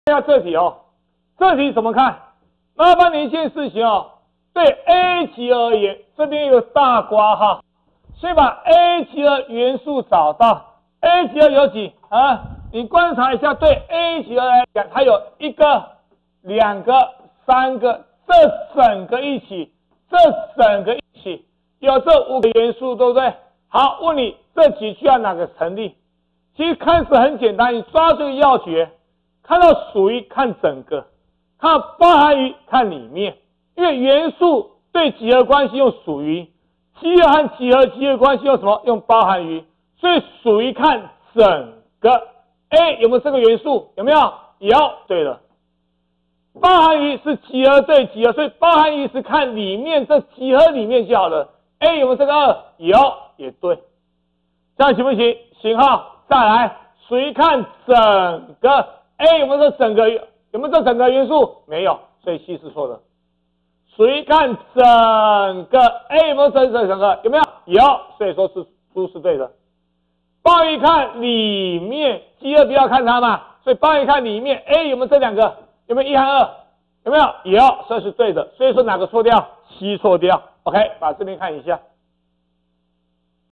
看一下这题哦，这题怎么看？麻烦你一件事情哦，对 A 级而言，这边有大括号，先把 A 级的元素找到。A 级有几啊？你观察一下，对 A 级来讲，它有1个、2个、3个，这整个一起，有这5个元素，对不对？好，问你这几句要哪个成立？其实看似很简单，你抓这个要诀，看到属于看整个，看到包含于看里面，因为元素对几何关系用属于，集合和几何关系用什么？用包含于，所以属于看整个。A 有没有这个元素？有没有？有，对了。包含于是几何对几何，所以包含于是看里面，这几何里面就好了。A 有没有这个2？有，也对。这样行不行？行哈。再来，属于看整个 A 有没有这整个？有没有这整个元素？没有，所以 C 是错的。属于看整个 A 有没有整个？有没有？有，所以说是猪是对的。包含于看里面，集合不要看它嘛，所以包含于看里面 A 有没有这2个？有没有1和2？有没有？有，这是对的。所以说哪个错掉 ？C 错掉。OK， 把这边看一下。